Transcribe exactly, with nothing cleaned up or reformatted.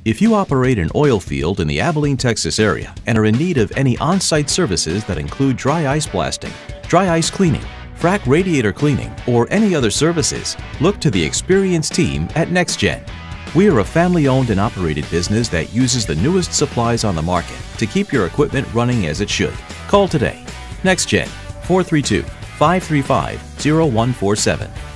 If you operate an oil field in the Abilene, Texas area and are in need of any on-site services that include dry ice blasting, dry ice cleaning, frac radiator cleaning, or any other services, look to the experienced team at NEXGEN. We are a family-owned and operated business that uses the newest supplies on the market to keep your equipment running as it should. Call today. NEXGEN, four three two, five three five, zero one four seven.